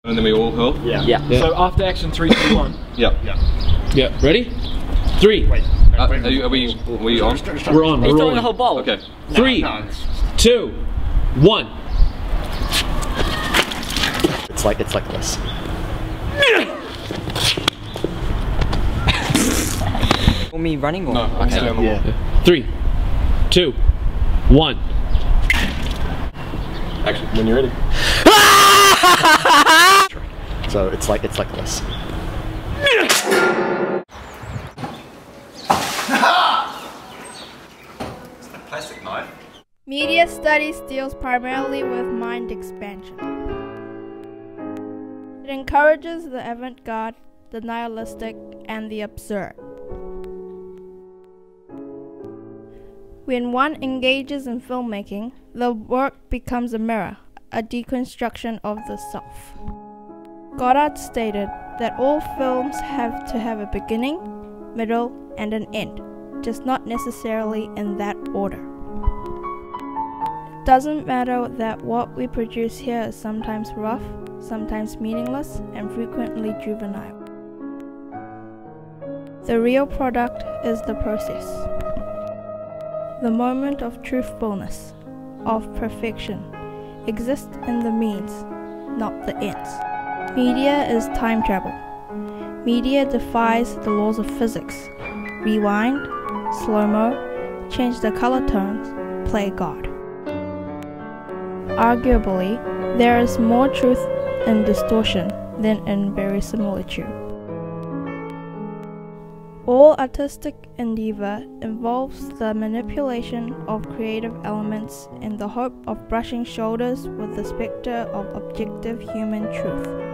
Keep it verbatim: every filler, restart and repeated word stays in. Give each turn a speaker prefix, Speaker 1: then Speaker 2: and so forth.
Speaker 1: And then we all hurl?
Speaker 2: Yeah.
Speaker 3: Yeah.
Speaker 2: yeah. So after action, three, two, one.
Speaker 1: Yeah.
Speaker 2: Yeah.
Speaker 3: Yeah. Ready? Three.
Speaker 1: Wait. Uh, are, you, are we? Are we on?
Speaker 3: We're on. We're
Speaker 4: He's throwing
Speaker 3: rolling.
Speaker 4: the whole ball.
Speaker 1: Okay.
Speaker 3: Three,
Speaker 2: No, no,
Speaker 3: two, one.
Speaker 5: It's like it's like this.
Speaker 4: For me running or?
Speaker 1: No, I can stay on the wall.
Speaker 3: Yeah. Three, two, one.
Speaker 1: Action. When you're ready.
Speaker 5: So it's like it's like this.
Speaker 1: Plastic knife.
Speaker 6: Media studies deals primarily with mind expansion. It encourages the avant-garde, the nihilistic, and the absurd. When one engages in filmmaking, the work becomes a mirror, a deconstruction of the self. Goddard stated that all films have to have a beginning, middle, and an end, just not necessarily in that order. It doesn't matter that what we produce here is sometimes rough, sometimes meaningless, and frequently juvenile. The real product is the process. The moment of truthfulness, of perfection, exists in the means, not the ends. Media is time travel. Media defies the laws of physics. Rewind, slow-mo, change the color tones, play God. Arguably, there is more truth in distortion than in verisimilitude. All artistic endeavor involves the manipulation of creative elements in the hope of brushing shoulders with the specter of objective human truth.